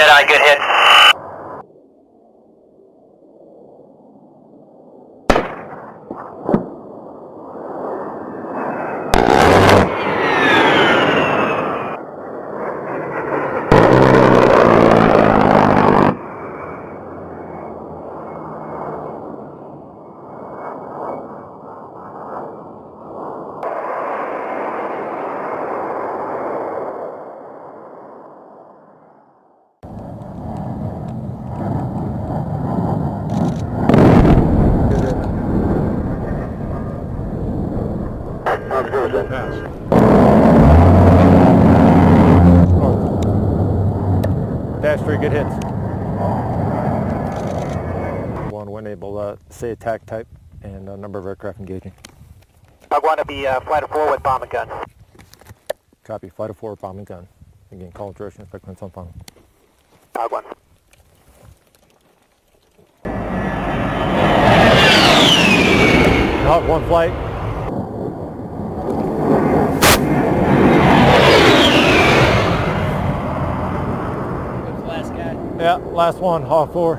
Jedi, good hit. Dash 3, good hits. One when able, say attack type and number of aircraft engaging. I want to be flight of 4 with bombing gun. Copy, flight of 4 bombing gun. Again, call direction, expect clearance on final. Hog 1. Hog 1 flight. Last guy. Yeah, last one, Hog 4.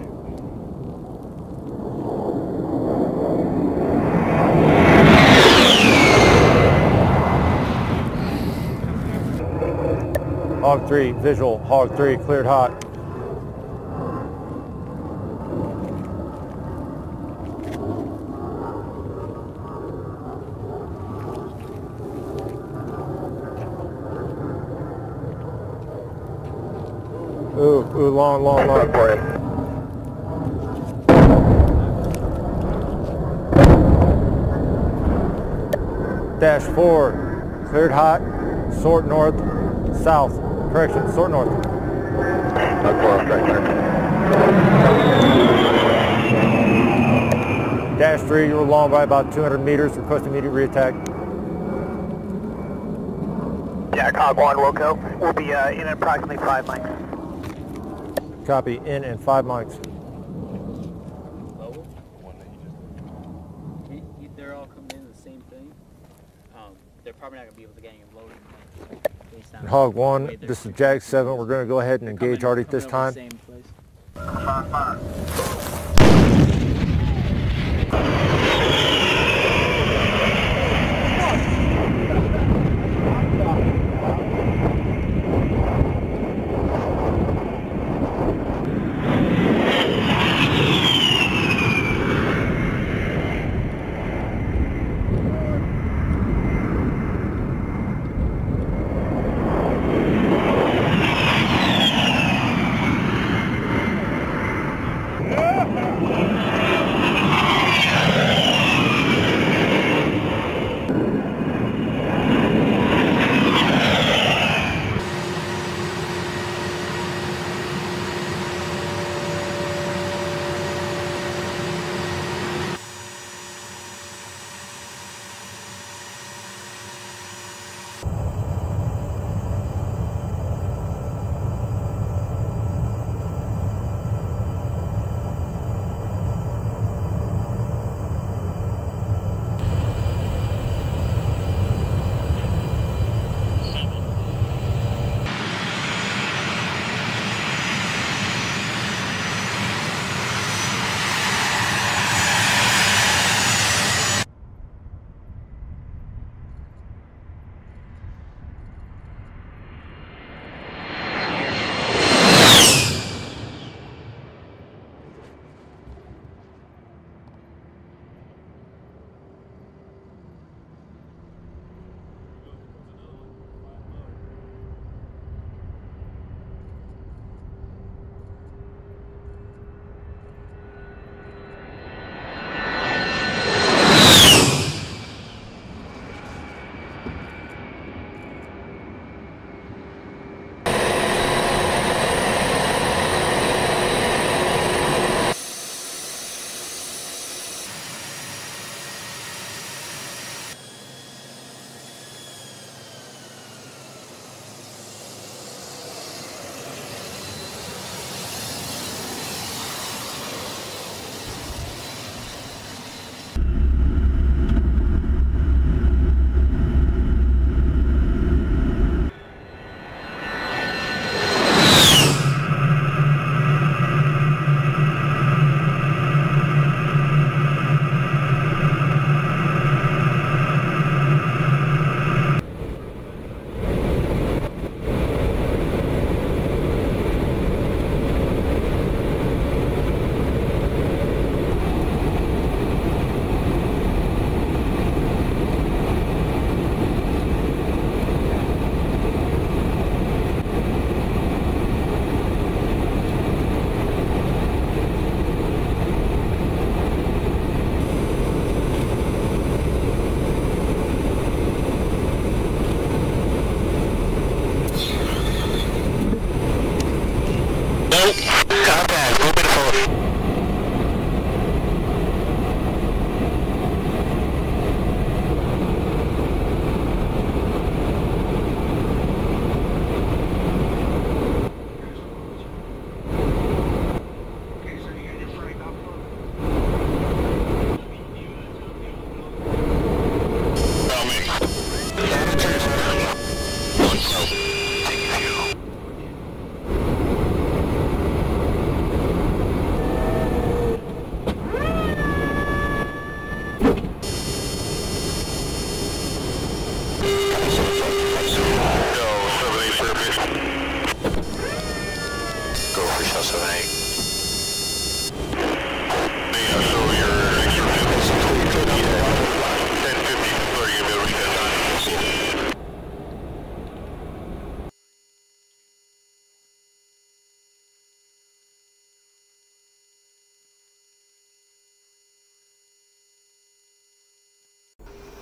Hog 3, visual, Hog 3, cleared hot. Ooh, long for it. Dash 4, cleared hot, sort north, south. Correction, sort north. Dash 3, you were long by about 200 meters, request immediate reattack. Jack, Hog 1, we'll go. We'll be in approximately 5 mics. Copy, in and 5 mics. They're all coming in the same thing. They're probably not going to be able to get any loading. And Hog 1, this is Jag 7. We're going to go ahead and engage Artie at this time.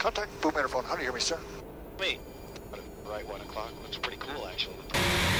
Contact boom interphone. How do you hear me, sir? Wait. Right, 1 o'clock. Looks pretty cool, actually.